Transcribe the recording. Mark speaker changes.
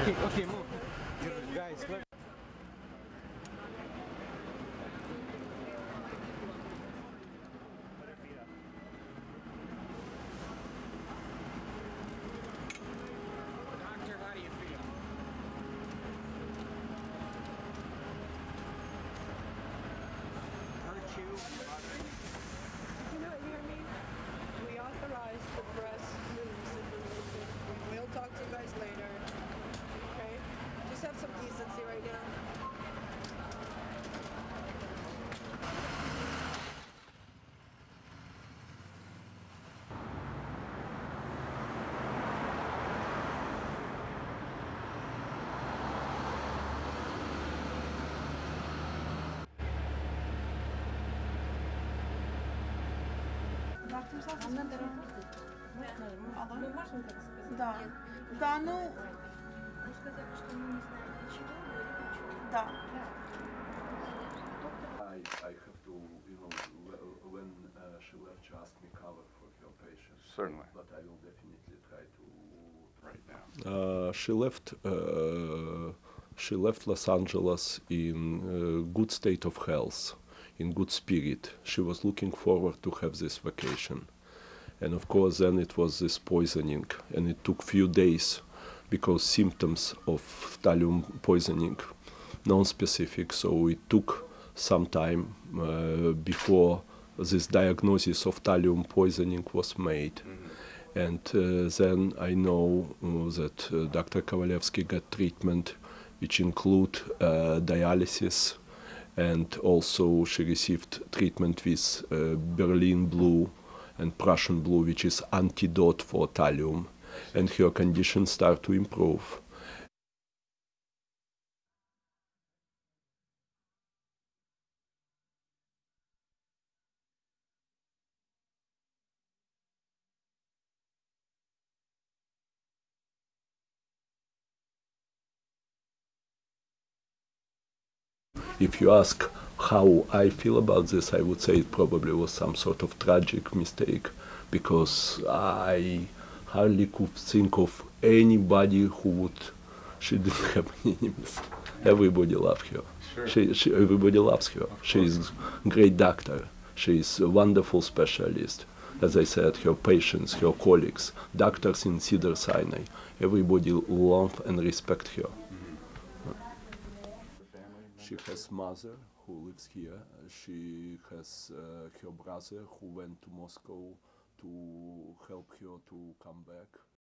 Speaker 1: Okay, move. Guys, let Doctor, how do you feel? Hurt you?
Speaker 2: You know, hear me? We authorize the press release information. We'll talk to you guys later. Okay? Just have some decency right now.
Speaker 3: Мы можем так сказать?
Speaker 4: Да. Да, ну,
Speaker 3: Мы сказали, что мы не знаем ничего, говорим ничего.
Speaker 4: да.
Speaker 5: I have to, when she left, she asked me cover for her patient.
Speaker 6: Certainly.
Speaker 5: But I will definitely try to
Speaker 6: Right now.
Speaker 5: She left Los Angeles in good state of health, in good spirit. She was looking forward to have this vacation. And of course, then it was this poisoning, and it took few days because symptoms of thallium poisoning, non-specific, so it took some time before this diagnosis of thallium poisoning was made. And then I know that Dr. Kovalevsky got treatment, which include dialysis, and also she received treatment with Berlin blue and Prussian blue, which is antidote for thallium, and her condition start to improve. If you ask how I feel about this, I would say it probably was some sort of tragic mistake, because I hardly could think of anybody who would. She didn't have any enemies. Everybody loved her.
Speaker 6: Sure.
Speaker 5: Everybody loves her. She is a great doctor. She is a wonderful specialist. As I said, her patients, her colleagues, doctors in Cedars-Sinai, everybody love and respect her. She has mother who lives here. She has her brother who went to Moscow to help her to come back.